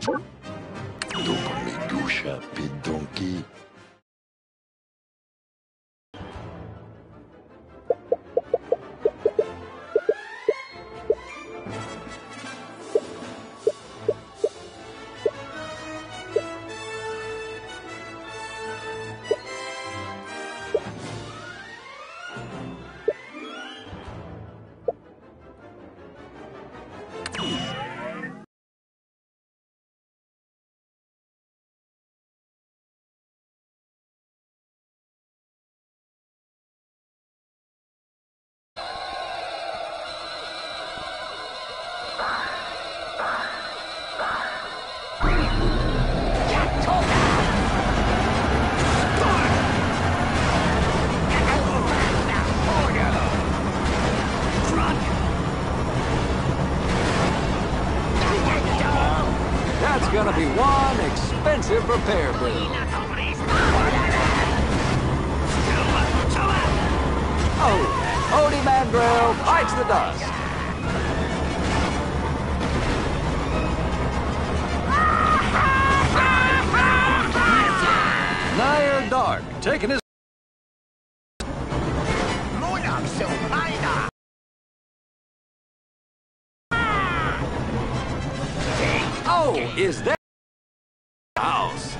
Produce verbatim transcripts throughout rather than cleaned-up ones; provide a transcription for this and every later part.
După pe Donkey. That's gonna be one expensive repair bill. Oh, Odie Mandrill bites the dust. Nair Dark taking his. Oh, is that house?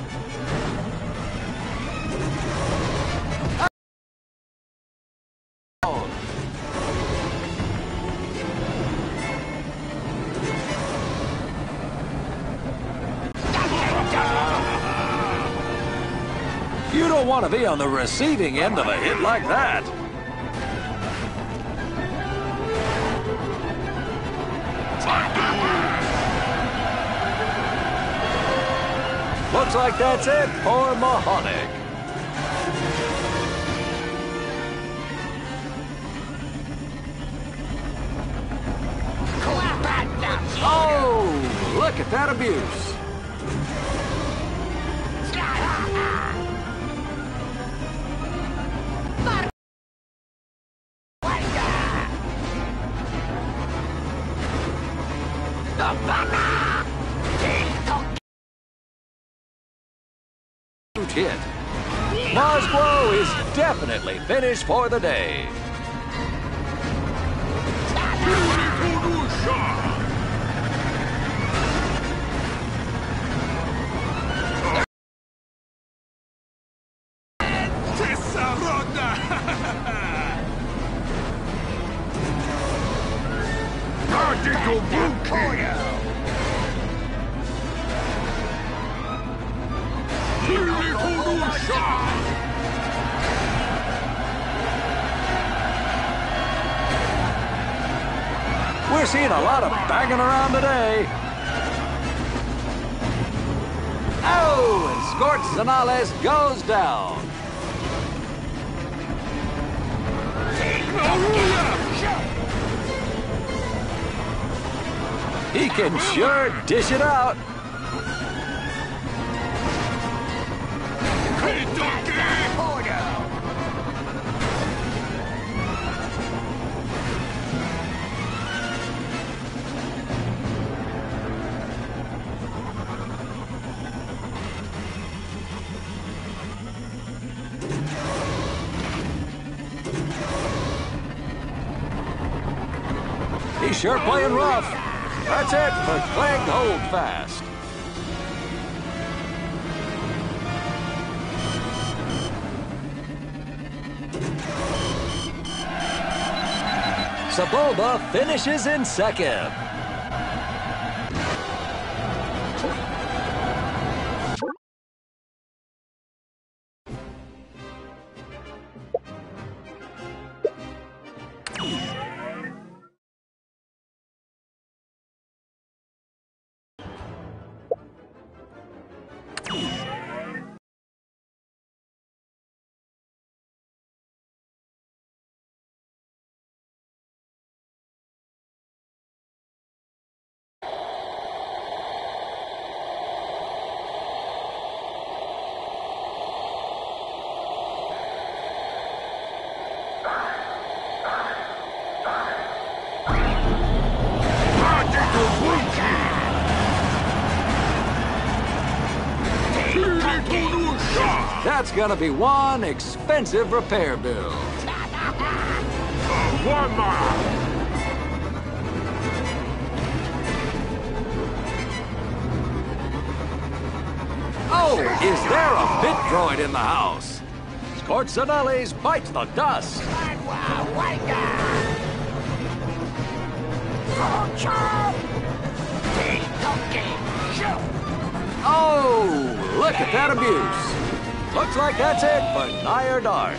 Oh. You don't want to be on the receiving end of a hit like that. Looks like that's it for Mahonic. Oh, look at that abuse. Hit. Mazgro is definitely finished for the day. We're seeing a lot of banging around today. Oh, and Scorch Zanales goes down. He can sure dish it out. He's sure playing rough. That's it for Clegg Holdfast. Sebulba finishes in second. That's gonna be one expensive repair bill. One more! Oh, is there a pit droid in the house? Scortsanellis bites the dust. Oh, look at that abuse. Looks like that's it for Nyer Dark.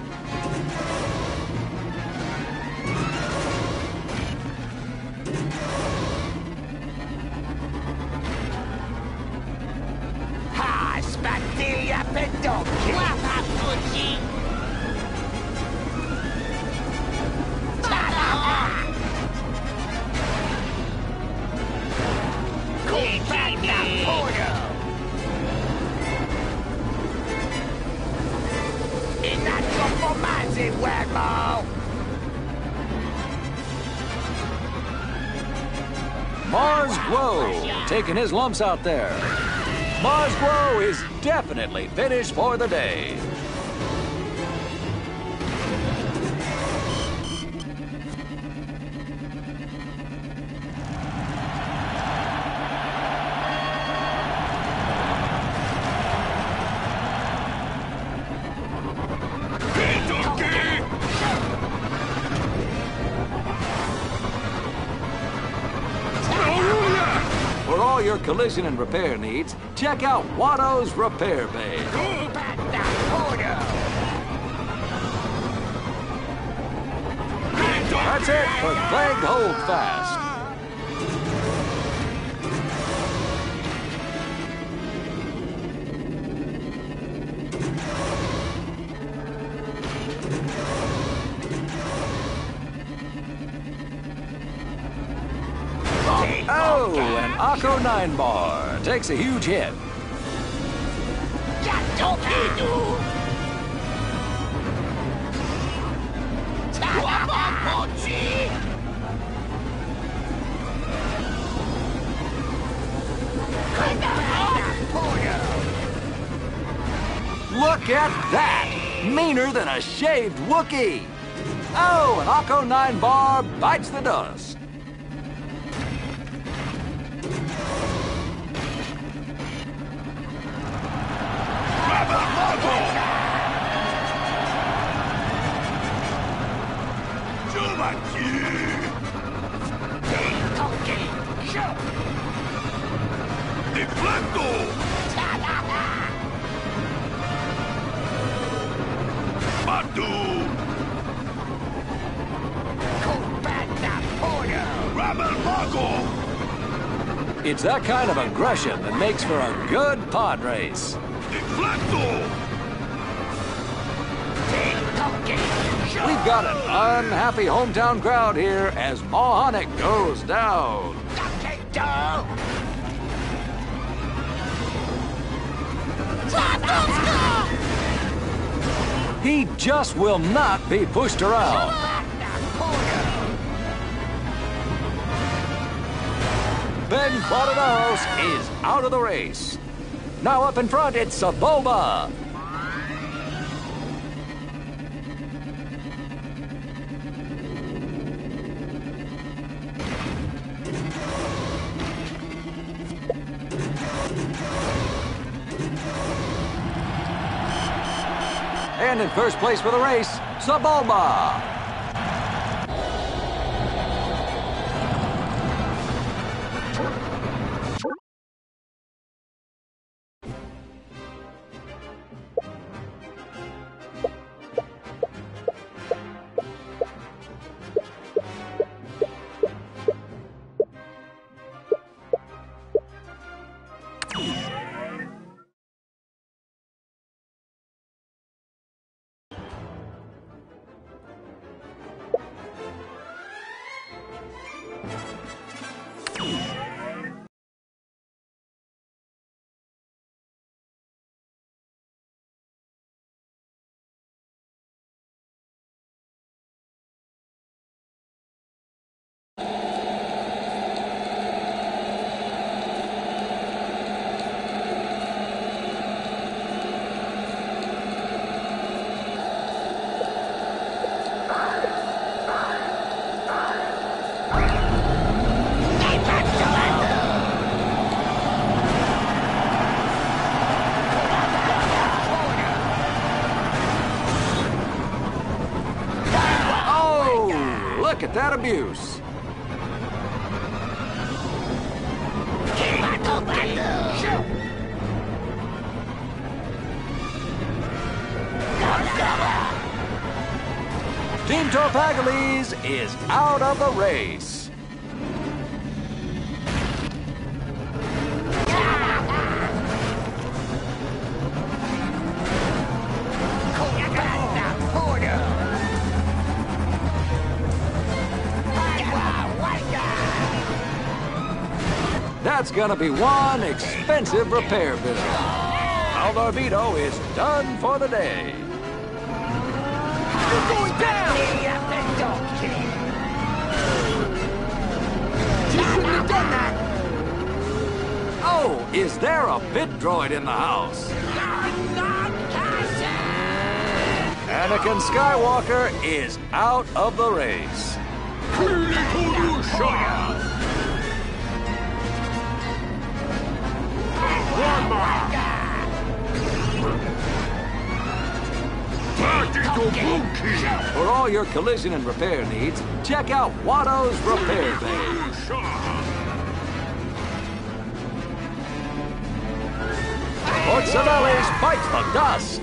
Ha, Spatilla Pedocchi! Guapa Fuji! Mars Guo taking his lumps out there. Mars Guo is definitely finished for the day. For all your collision and repair needs, check out Watto's Repair Bay. That's it for Plagued Holdfast. Oh, and Akko nine bar takes a huge hit. Look at that! Meaner than a shaved Wookiee! Oh, and Akko nine bar bites the dust. It's that kind of aggression that makes for a good pod race. We've got an unhappy hometown crowd here as Mohonic goes down. He just will not be pushed around. Ben Quadrados is out of the race. Now up in front, it's Sebulba. And in first place for the race, Sebulba. that abuse. Team Torpagules is out of the race. That's gonna be one expensive repair bill. Aldarvito is done for the day. You're going down! You shouldn't have done that! Oh, is there a bit droid in the house? Anakin Skywalker is out of the race. For all your collision and repair needs, check out Watto's Repair Bay. Port Savelli's bites the dust.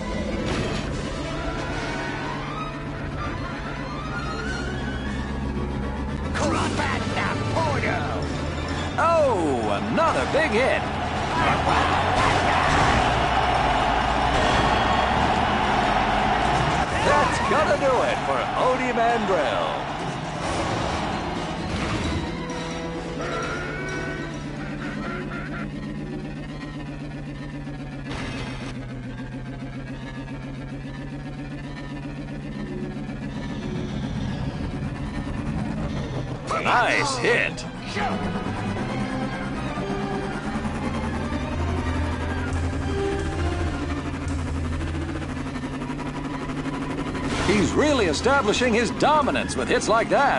Oh, another big hit. That's gonna do it for Odie Mandrell. Nice hit. He's really establishing his dominance with hits like that.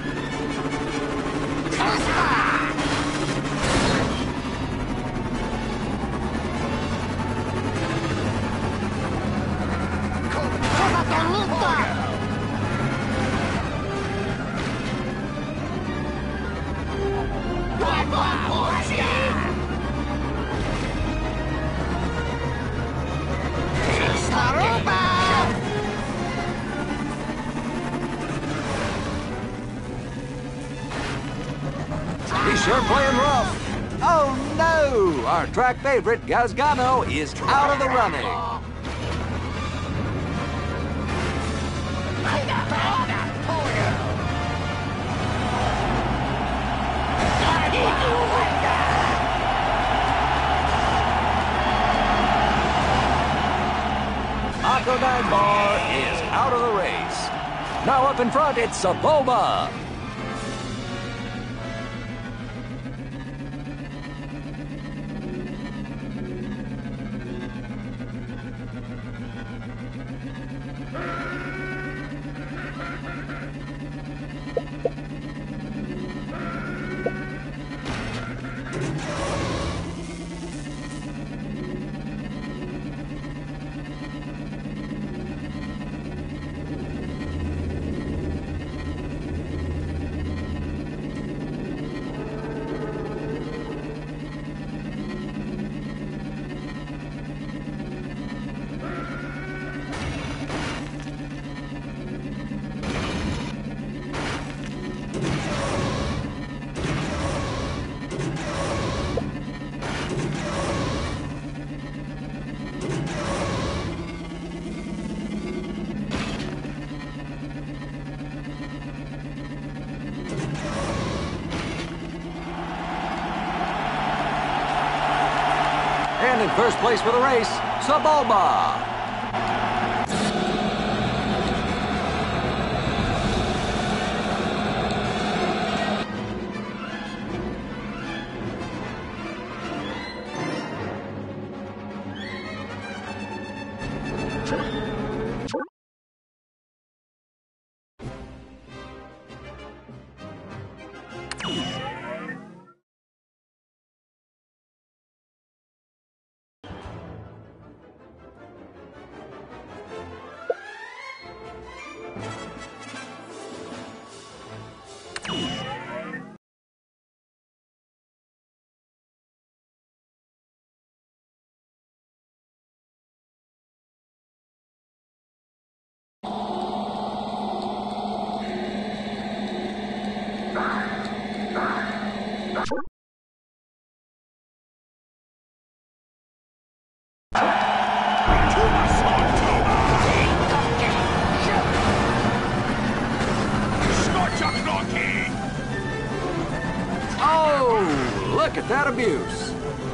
He's sure playing rough. Oh no! Our track favorite, Gazgano, is out of the running. Mako nine Bar is out of the race. Now up in front, it's Sebulba. And in first place for the race, Sebulba. look at that abuse.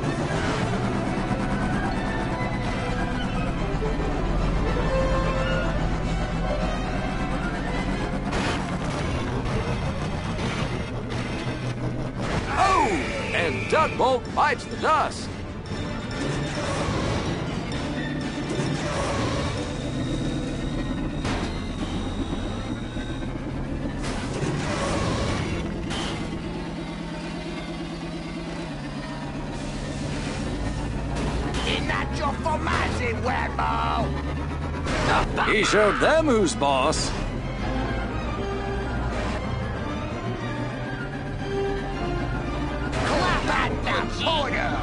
Oh, and Tugbolt bites the dust. He showed them who's boss. Clap at the portal!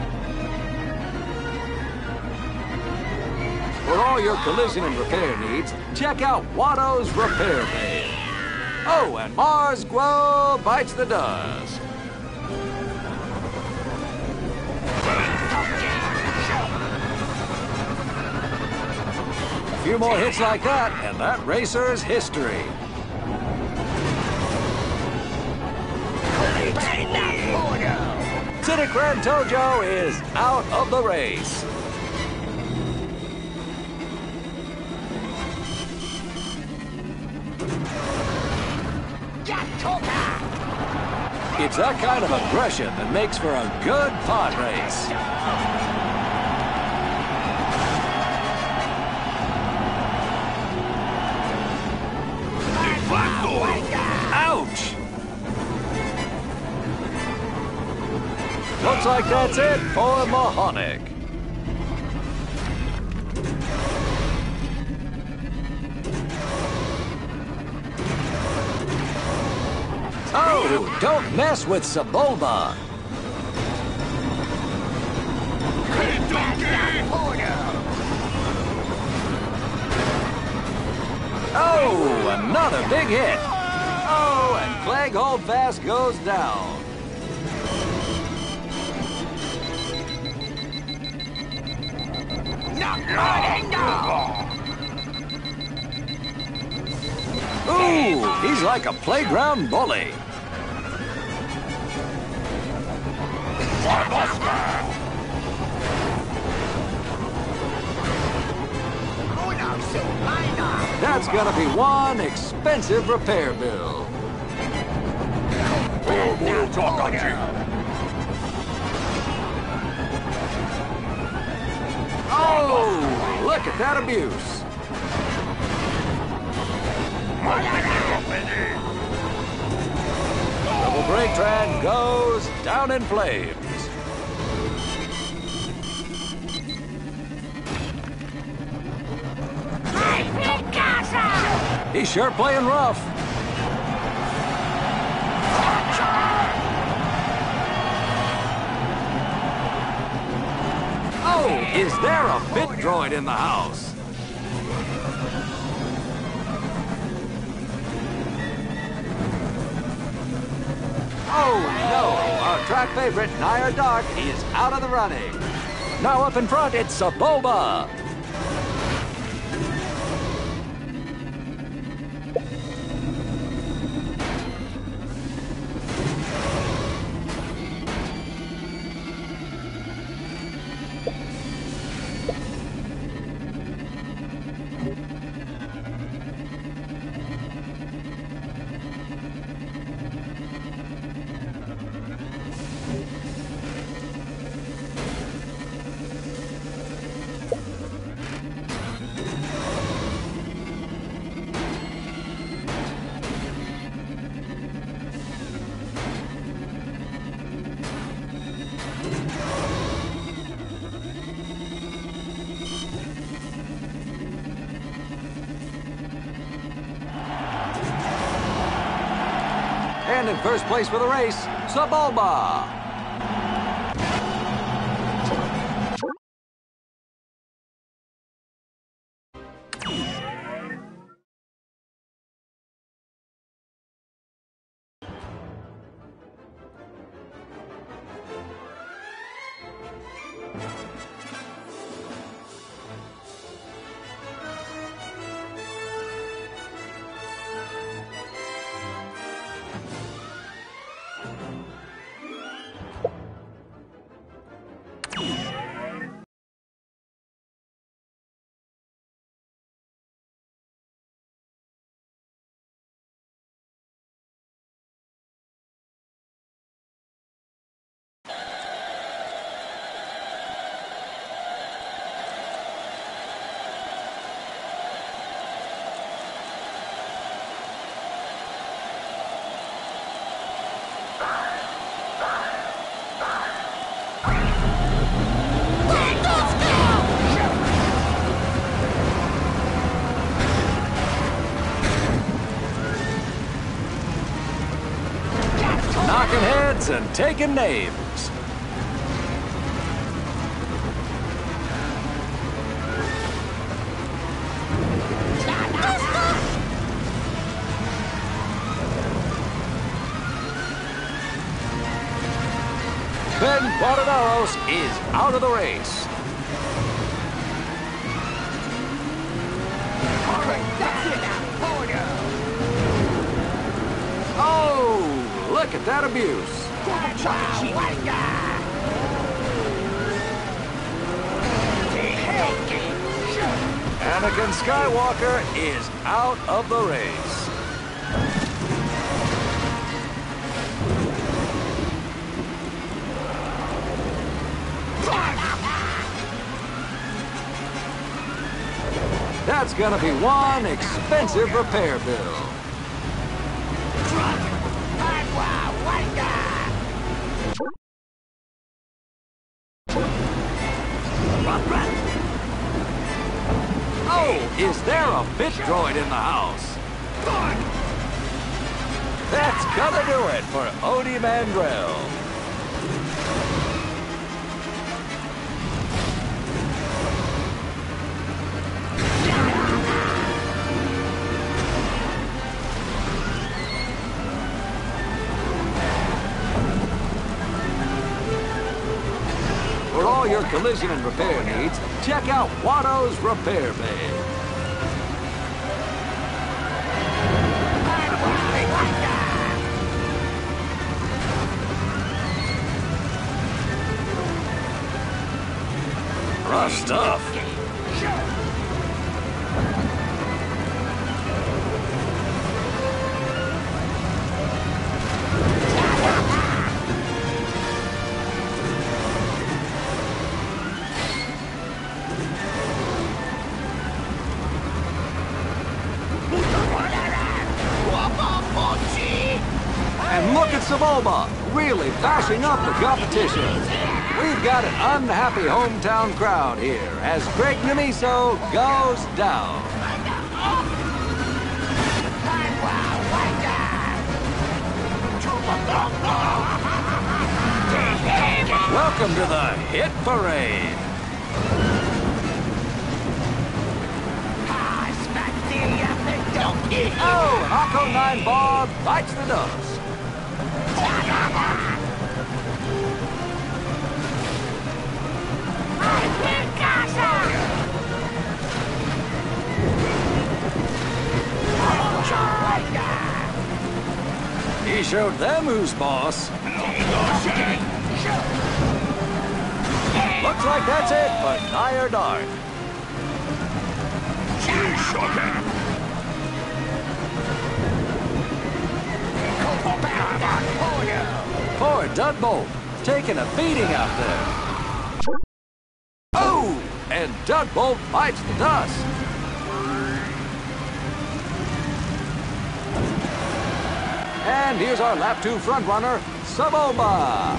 For all your collision and repair needs, check out Watto's Repair Bay. Oh, and Mars Guo bites the dust. A few more hits like that, and that racer's history. Citicran Tojo is out of the race. It's that kind of aggression that makes for a good pod race. Ouch! Looks like that's it for Mahonic. Oh, don't mess with Sebulba. Oh, another big hit. Oh, and Clegg Holdfast goes down. Ooh, he's like a playground bully. That's gonna be one expensive repair bill. Oh, look at that abuse. Double brake trad goes down in flames. He's sure playing rough. Oh, is there a bit droid in the house? Oh no, our track favorite, Naya Dark, is out of the running. Now up in front, it's Sebulba. And in first place for the race, Sebulba. knocking heads and taking names. Ben Guardaros is out of the race. Oh, look at that abuse. Anakin Skywalker is out of the race. That's gonna be one expensive repair bill. Oh, is there a bit droid in the house? That's gonna do it for Odie Mandrell. For all your collision and repair needs, check out Watto's Repair Bay. Rough stuff. And look at Sebulba, really bashing up the competition. We've got an unhappy hometown crowd here as Greg Namiso goes down. Welcome to the Hit Parade. Oh, and Aqua nine Bob bites the dust. He showed them who's boss. Looks like that's it for Nyer Dark. Poor Dudbolt, taking a beating out there. Oh, and Dudbolt bites the dust. And here's our lap two frontrunner, Sebulba.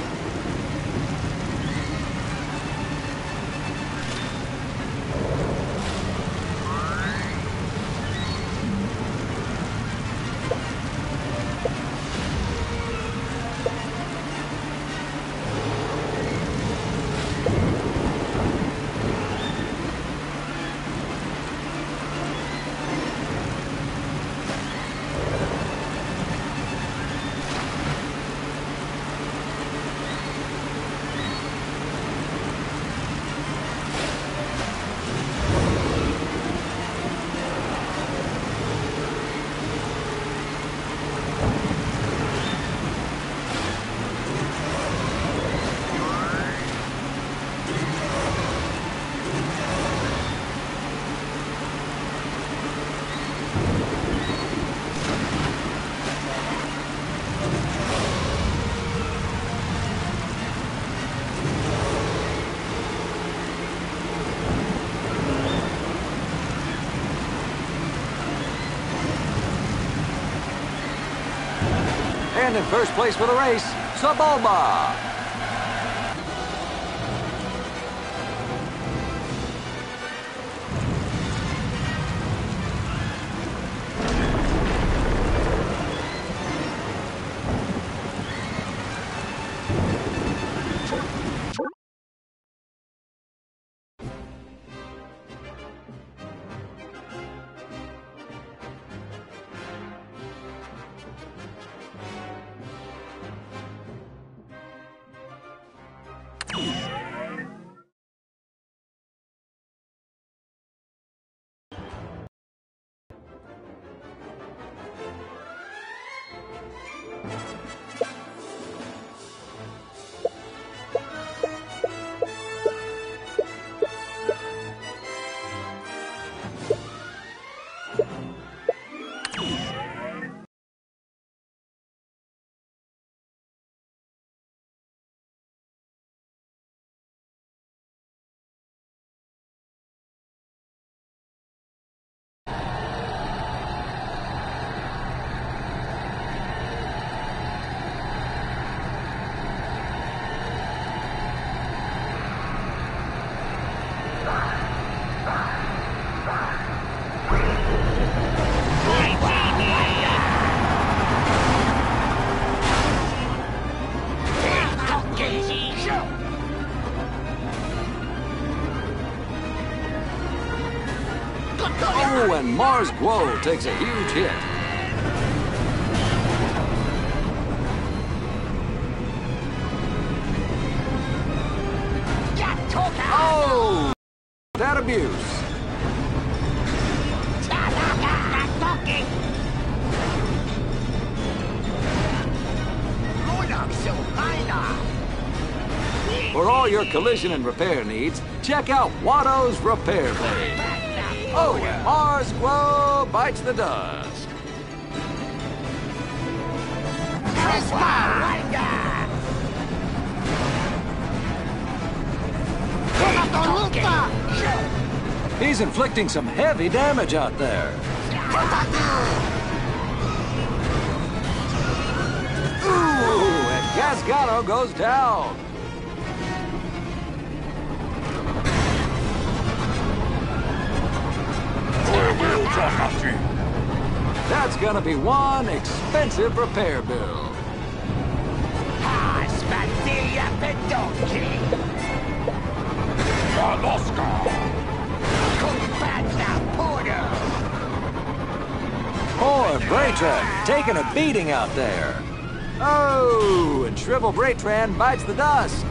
And in first place for the race, Sebulba. Oh, and Mars Guo takes a huge hit. Oh, that abuse. For all your collision and repair needs, check out Watto's Repair Bay. Oh, and Mars Guo bites the dust. He's inflicting some heavy damage out there. Ooh, and Gasgano goes down. That's gonna be one expensive repair bill. Poor Braytran, taking a beating out there. Oh, and shriveled Braytran bites the dust.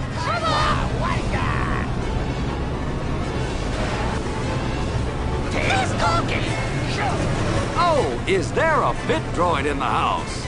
Oh, is there a bit droid in the house?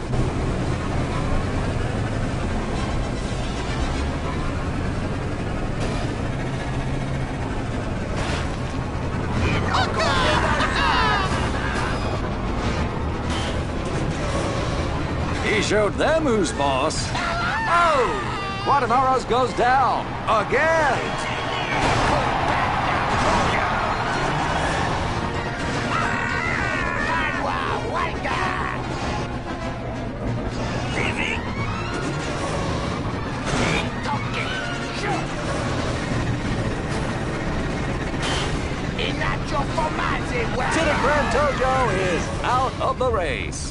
He showed them who's boss. Oh, Quatanaros goes down again. Lieutenant Grand Tojo is out of the race.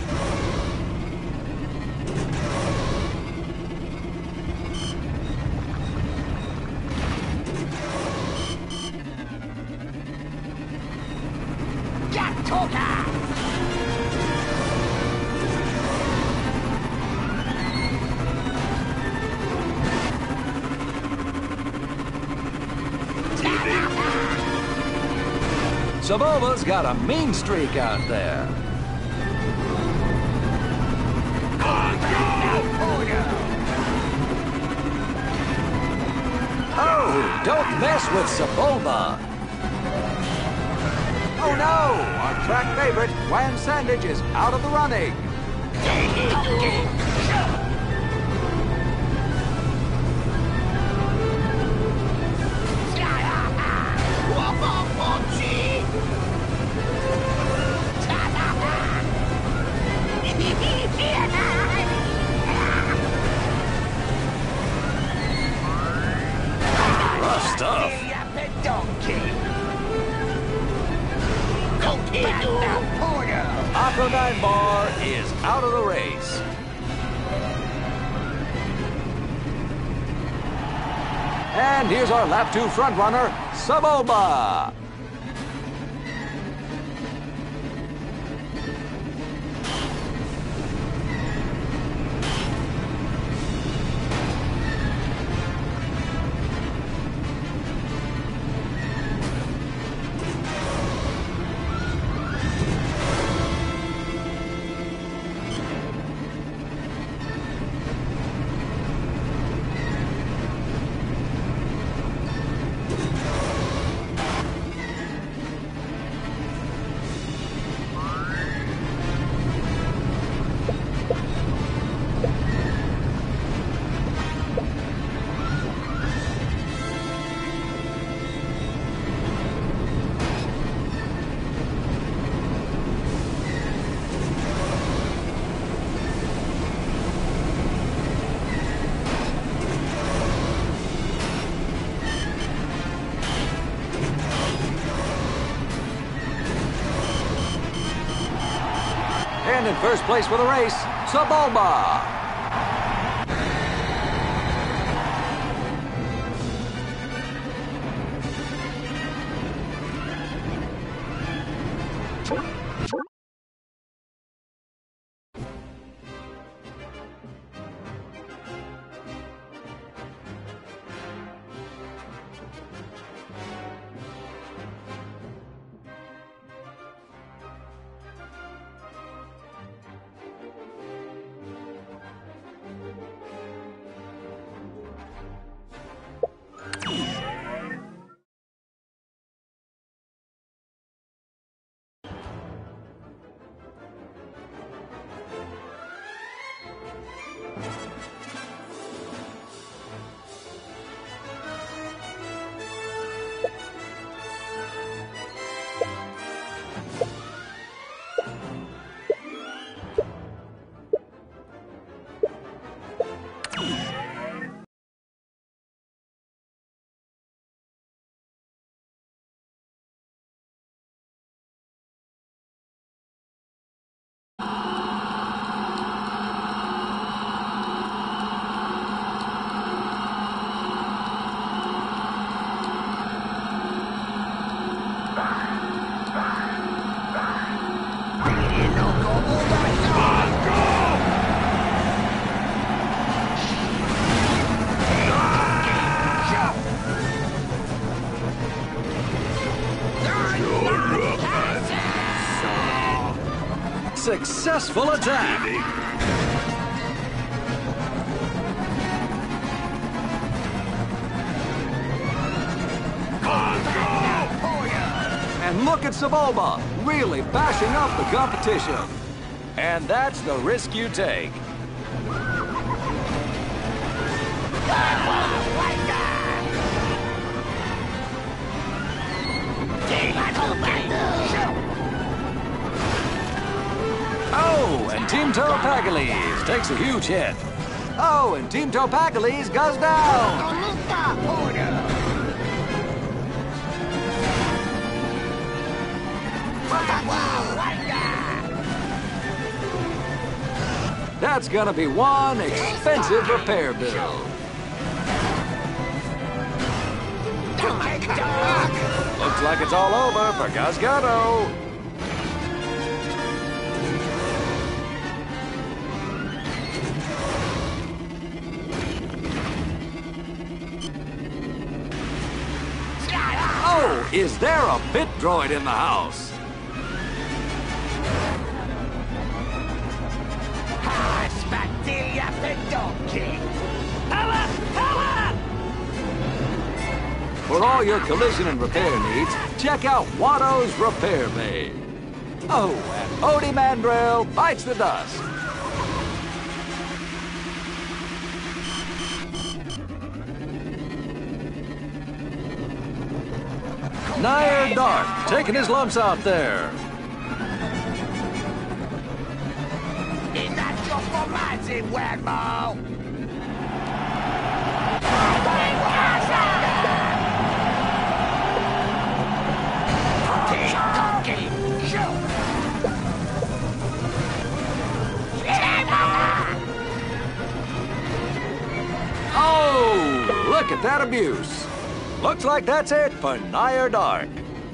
Saboba's got a mean streak out there. Oh, don't mess with Saboba. Oh no, our track favorite, Wan Sandage, is out of the running. Rough stuff. Aqua nine Bar is out of the race. And here's our lap two frontrunner, Saboba. And in first place for the race, Saboba. successful attack. And look at Sebulba, really bashing up the competition. And that's the risk you take. Oh, and Team Topakalis takes a huge hit. Oh, and Team Topakalis goes down. That's gonna be one expensive repair bill. Looks like it's all over for Gazgado. Oh, is there a pit droid in the house? For all your collision and repair needs, check out Watto's Repair Bay. Oh, and Odie Mandrill bites the dust. Nyer Dark taking his lumps out there. Oh, look at that abuse. Looks like that's it for Nyer Dark.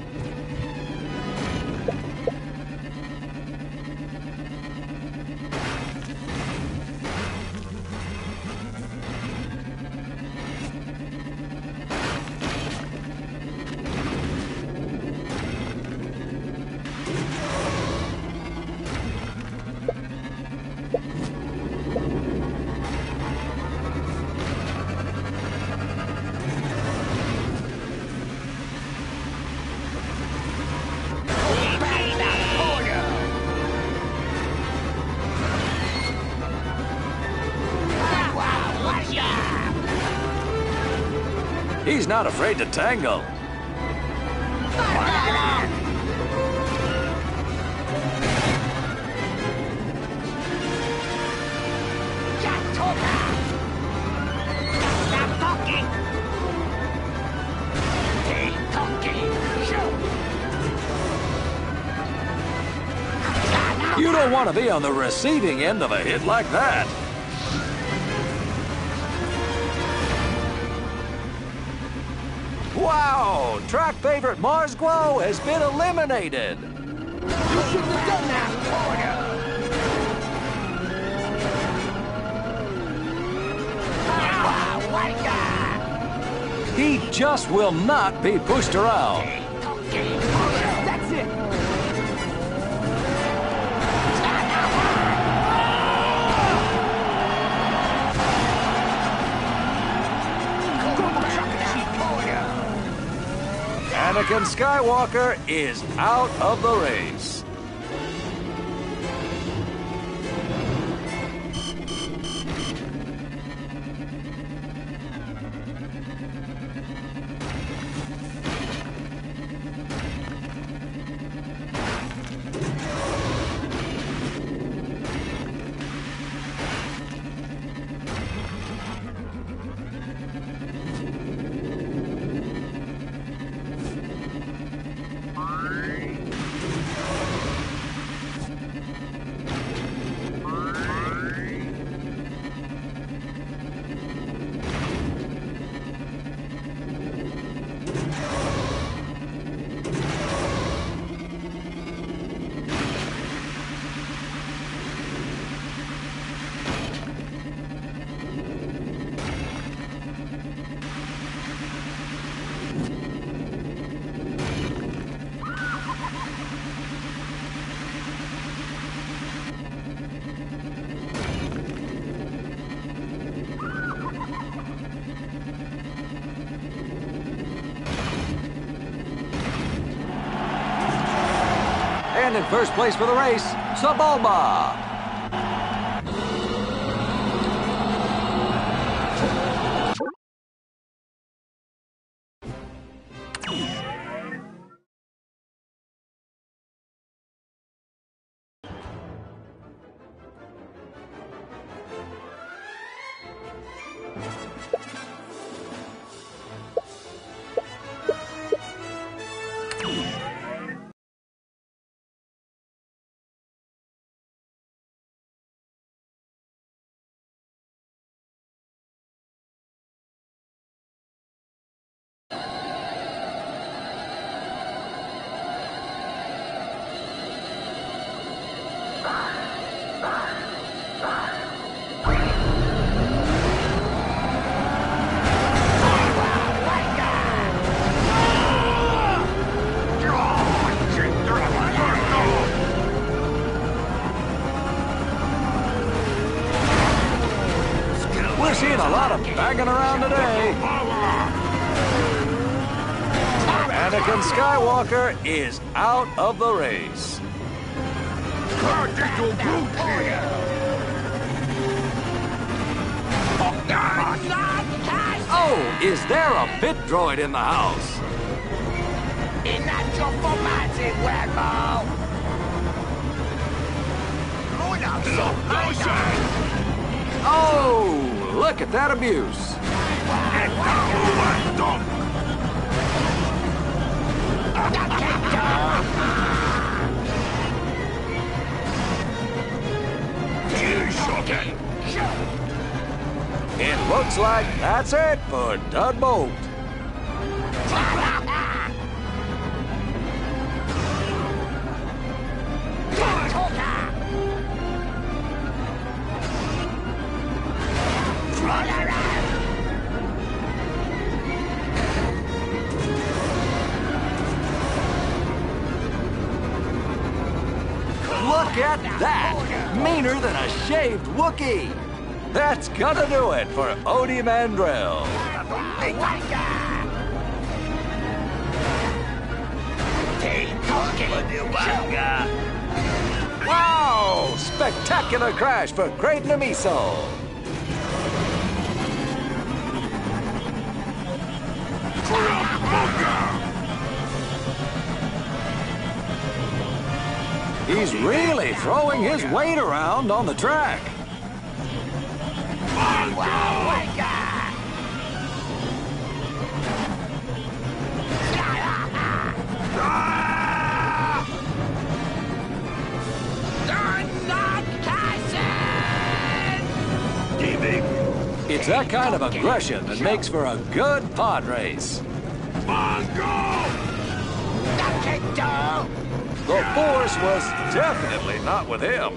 He's not afraid to tangle. You don't want to be on the receiving end of a hit like that. Wow! Track favorite Mars Guo has been eliminated! You shouldn't have done that, Porter! He just will not be pushed around. That's it! Anakin Skywalker is out of the race. And in first place for the race, Sebulba. We're seeing a lot of banging around today. Anakin Skywalker is out of the race. Oh, is there a pit droid in the house? Oh, look at that abuse. It looks like that's it for Dud Bolt. Look at that! Meaner than a shaved Wookiee! That's gonna do it for Odi Mandrell. Wow! Spectacular crash for Greg Nemiso. He's really throwing his weight around on the track. It's that kind of aggression that makes for a good pod race. The Force was definitely not with him.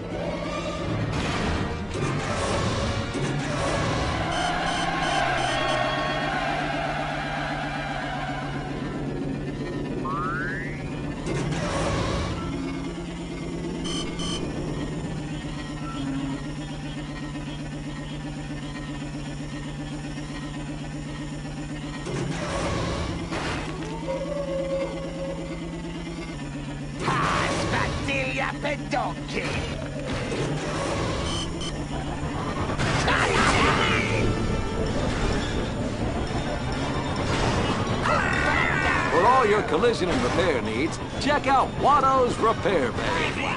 For all your collision and repair needs, check out Watto's Repair Bay.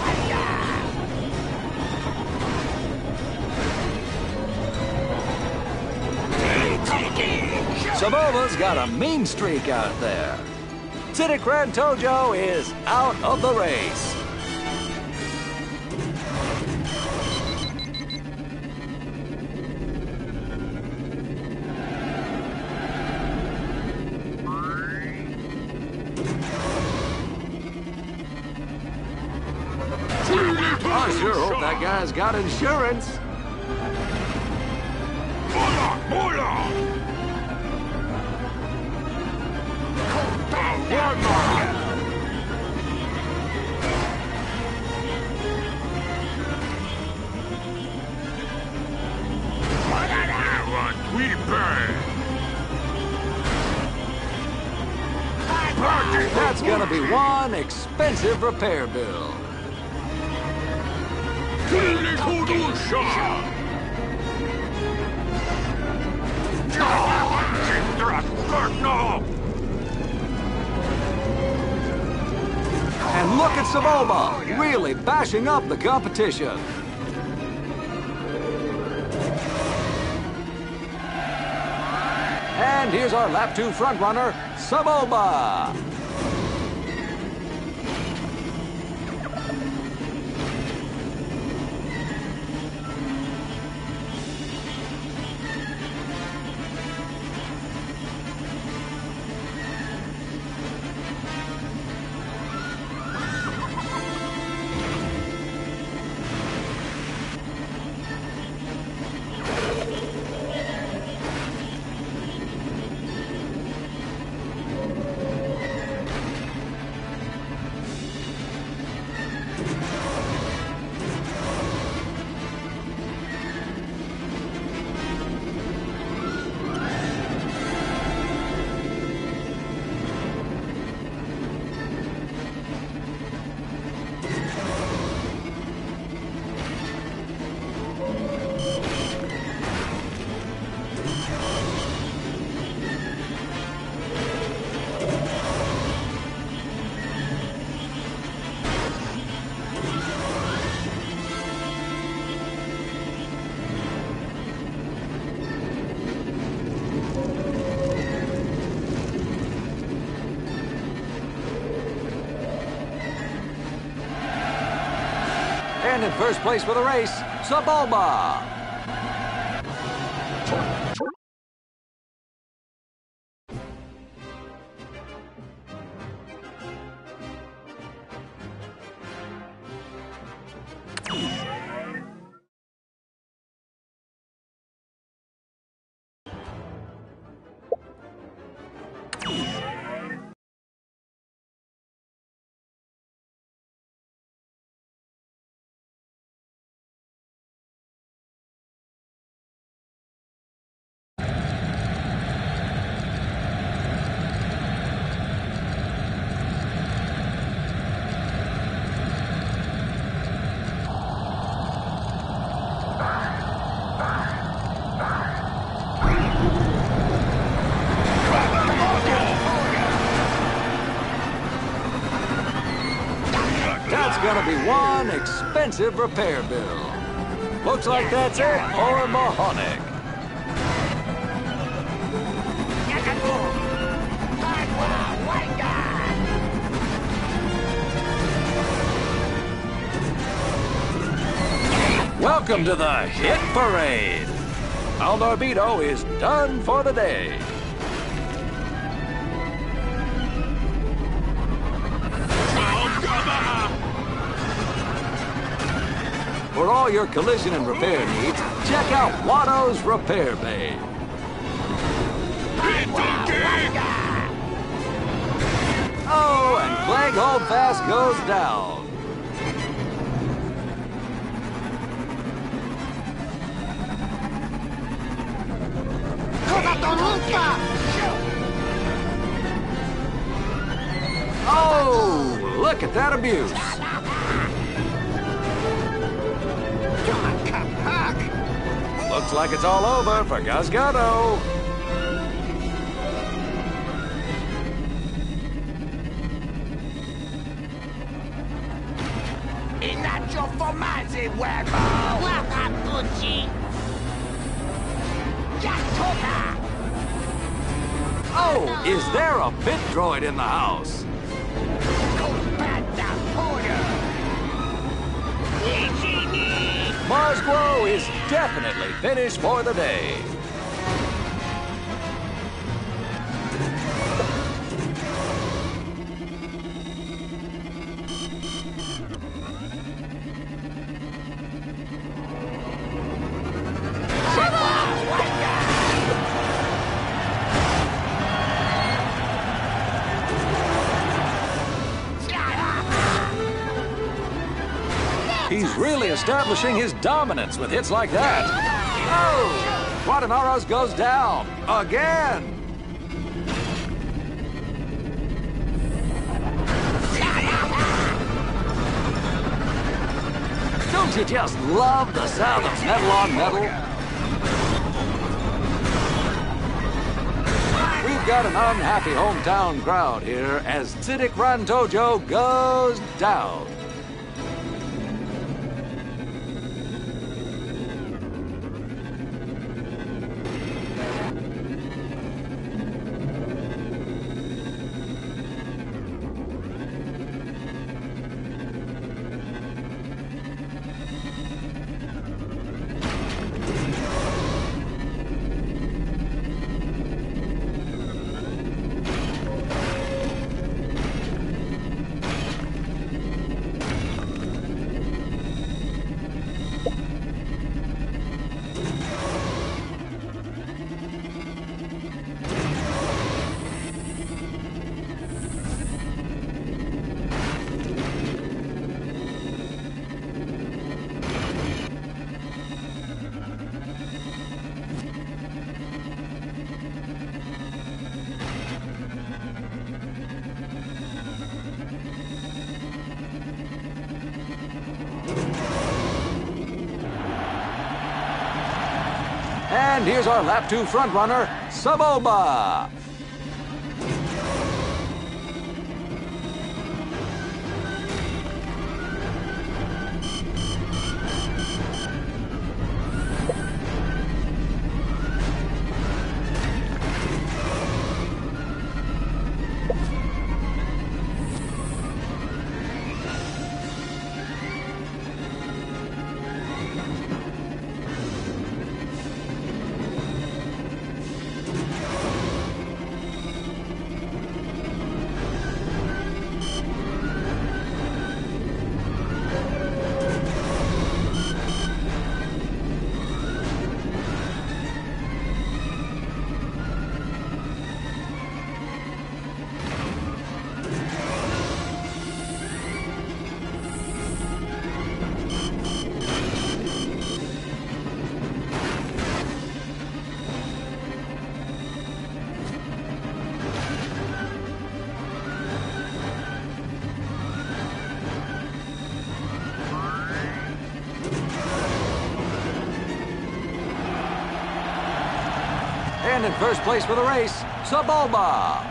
Sebulba's got a mean streak out there. Siddiq Tojo is out of the race. I sure hope that guy's got insurance. That's gonna be one expensive repair bill. And look at Sebulba, really bashing up the competition. And here's our lap two frontrunner, Sebulba. And in first place for the race, Sebulba. That's gonna be one expensive repair bill. Looks like that's it for Mahonic. Welcome to the Hit Parade. Al Norbito is done for the day. For all your collision and repair needs, check out Watto's Repair Bay. Oh, and Clegg Holdfast goes down. Oh, look at that abuse. Looks like it's all over for Gasgano. Inacho formaggio, huevo! Guarda, Gucci! Yatoka! Oh, is there a pit droid in the house? Marsguo is definitely finished for the day. He's really establishing his dominance with hits like that. Oh! Guadanaros goes down again. Don't you just love the sound of metal on metal? We've got an unhappy hometown crowd here as Ciddic Rantojo goes down. And here's our lap two frontrunner, Saboba. And in first place for the race, Saboba.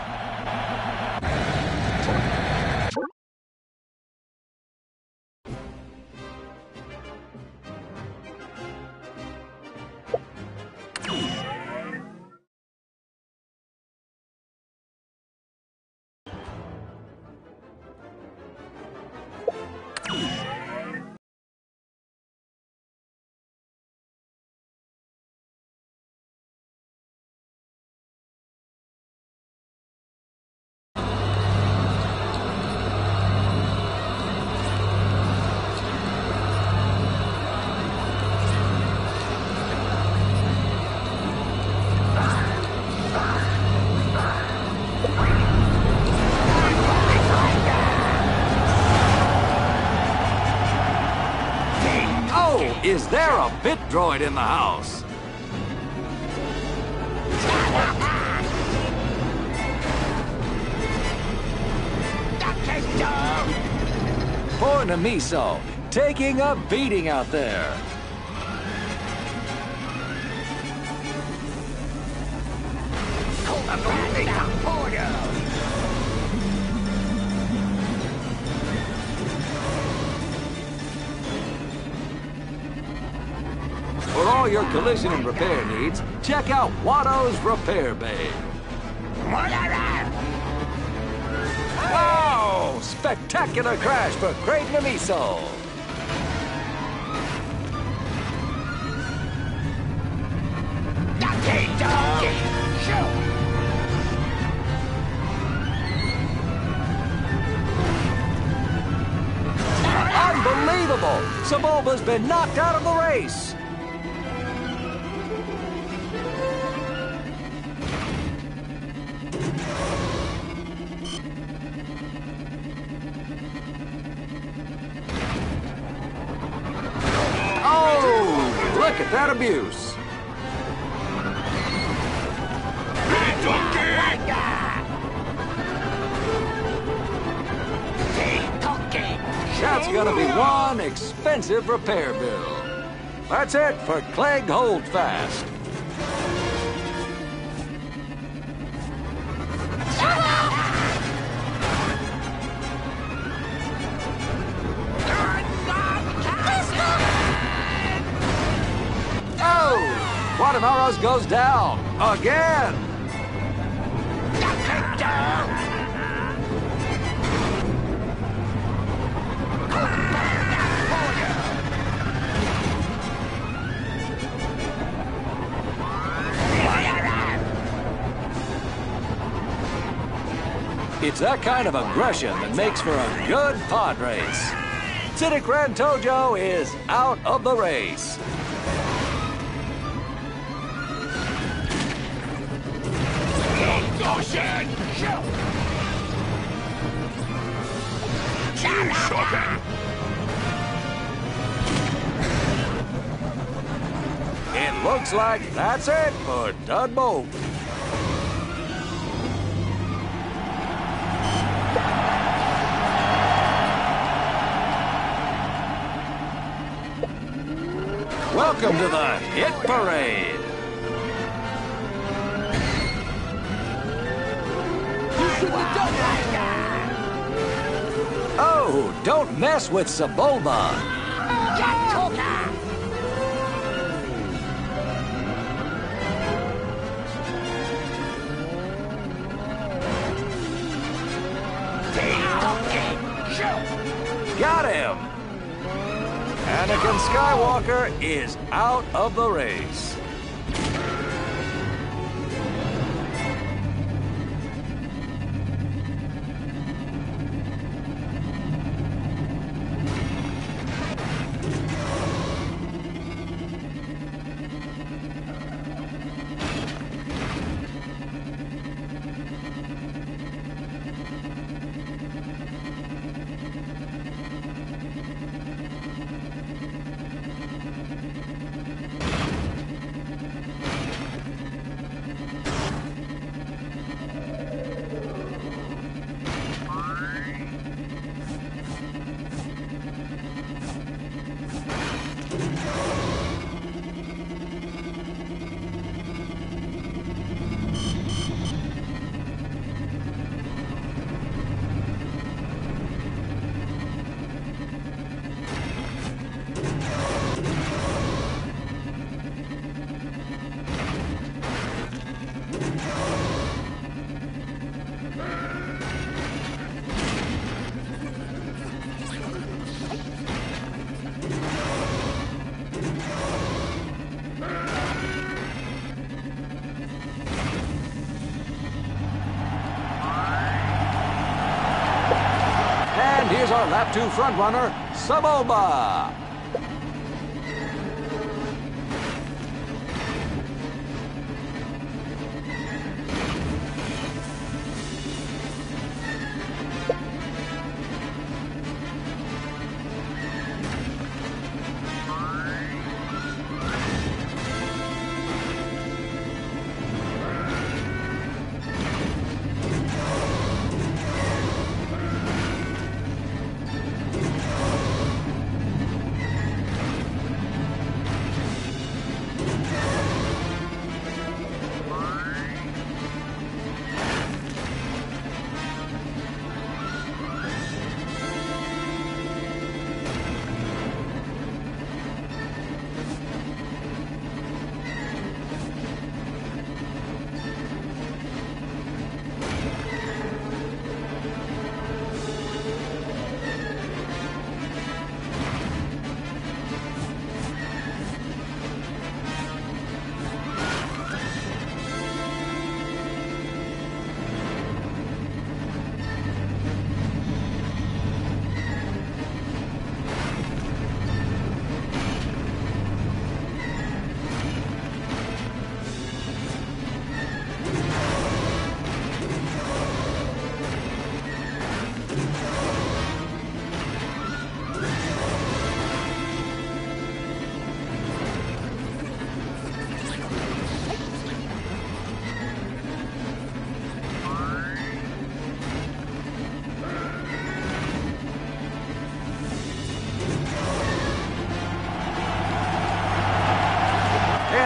Is there a bit droid in the house? Poor Namiso, taking a beating out there. For all your collision and repair needs, check out Watto's Repair Bay. Wow! Spectacular crash for Craig Namiso. Unbelievable! Saboba's been knocked out of the race. Look at that abuse. That's gonna gonna be one expensive repair bill. That's it for Clegg Holdfast. Oh! Guadamaros goes down again! It's that kind of aggression that makes for a good pod race. Cynic Rantojo is out of the race. It looks like that's it for Dudbolt. Welcome to the Hit Parade. Oh, don't mess with Sebulba. Got him. Anakin Skywalker is out of the race. Here's our lap two frontrunner, Sebulba.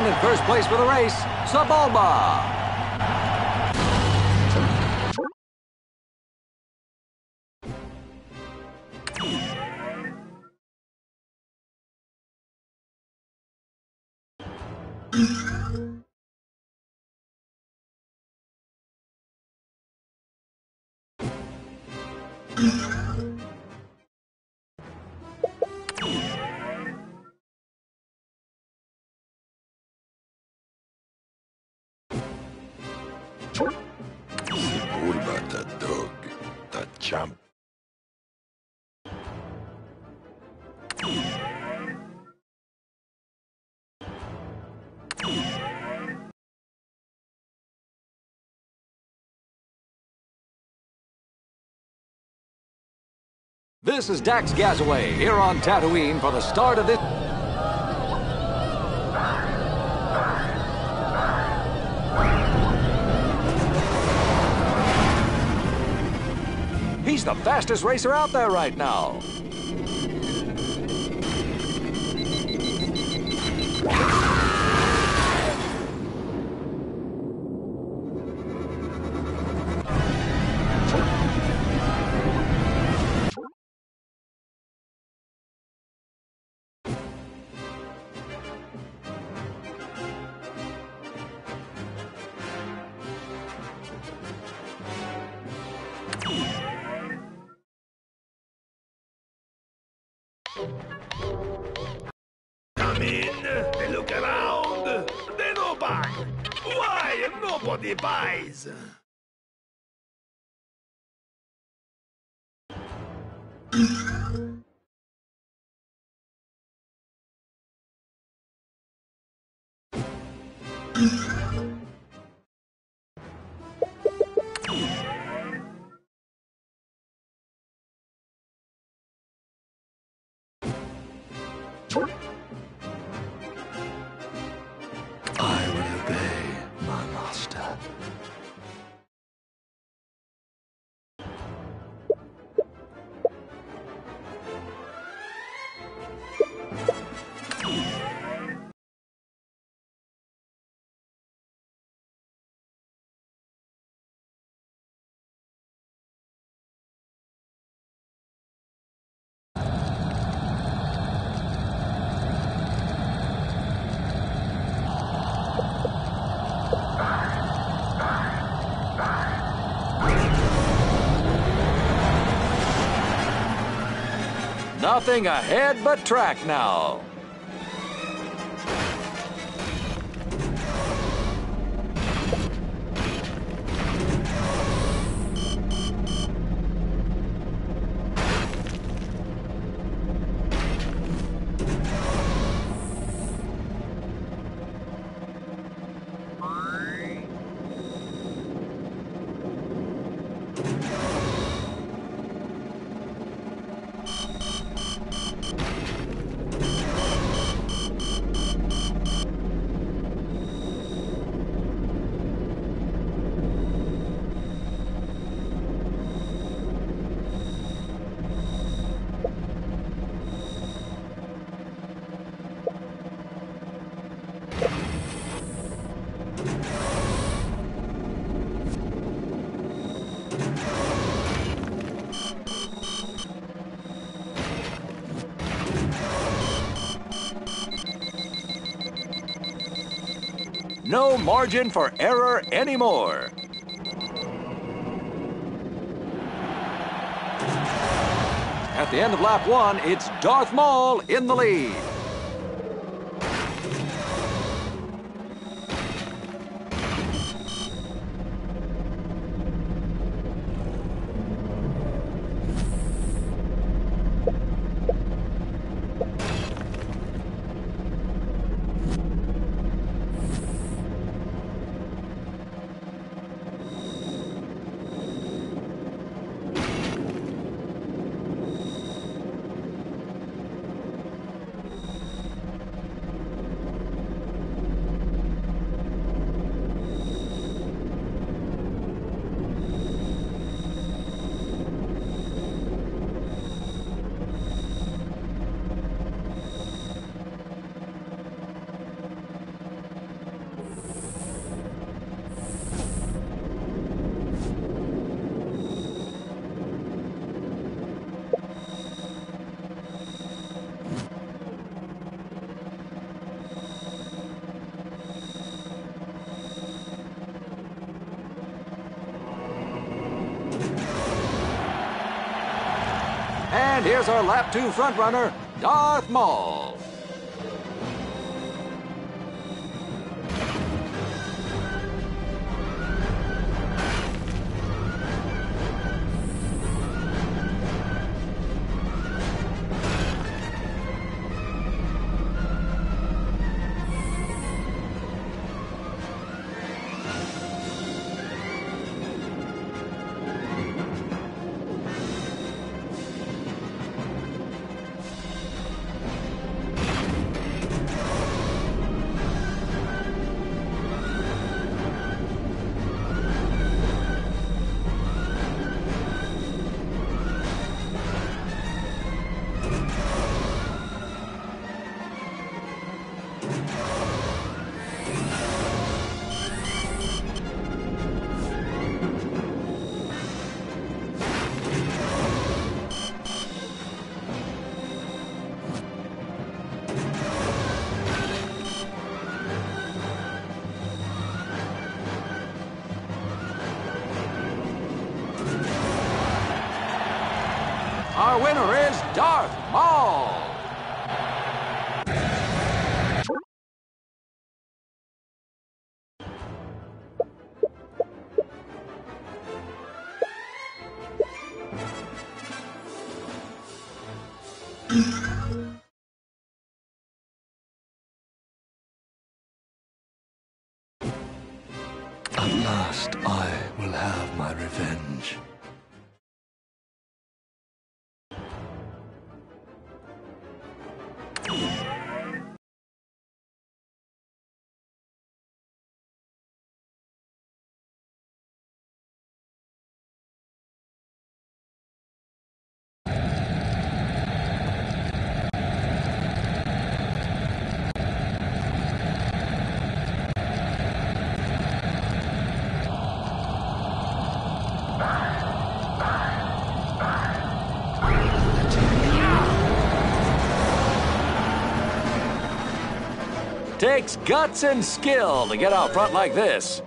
in first place for the race, Sebulba. Sebulba, the dog, the champ. This is Dax Gazaway here on Tatooine for the start of this. He's the fastest racer out there right now. Come in, they look around, they no buy. Why nobody buys? I will obey my master. Nothing ahead but track now. No margin for error anymore. At the end of lap one, it's Darth Maul in the lead. And here's our lap two frontrunner, Darth Maul. Our winner is Darth Maul. At last, I will have my revenge. Takes guts and skill to get out front like this.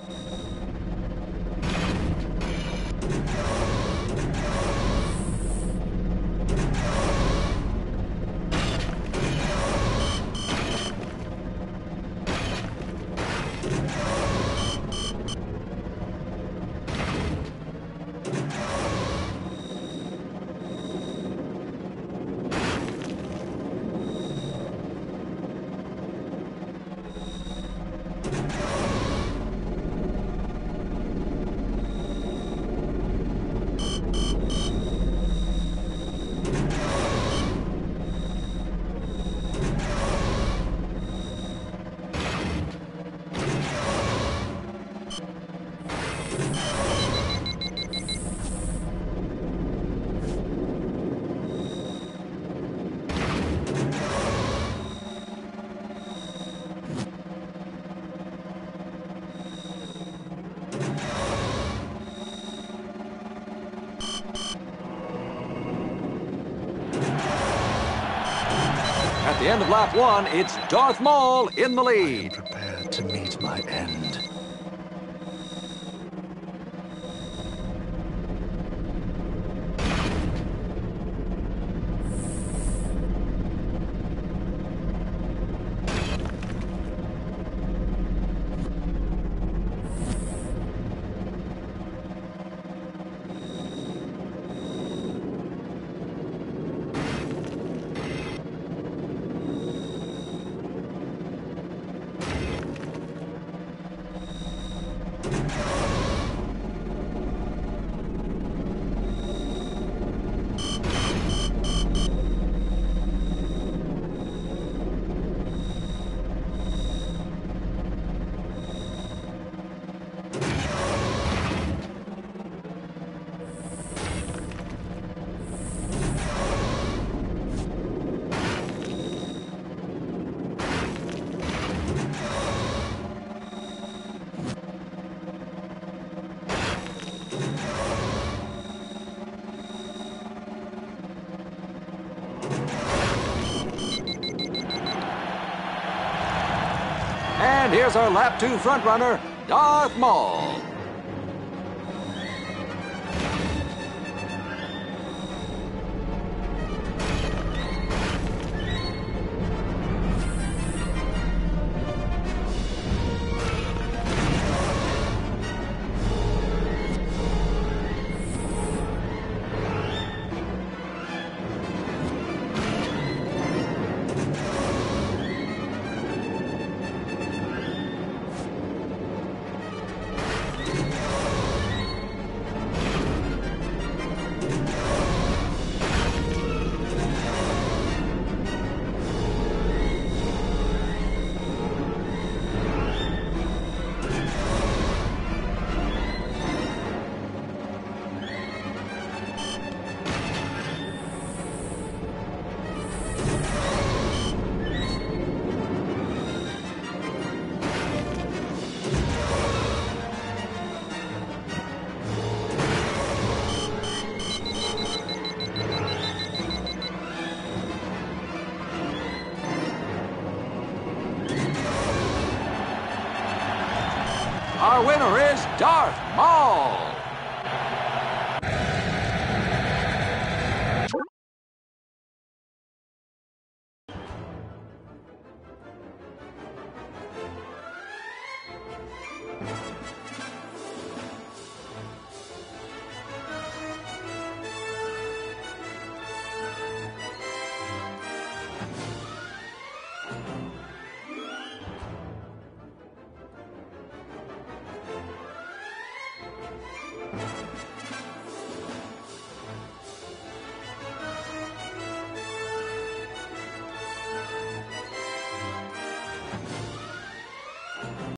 At the end of lap one, it's Darth Maul in the lead. I am prepared to meet my end. And here's our lap two frontrunner, Darth Maul. Our winner is Darth Maul.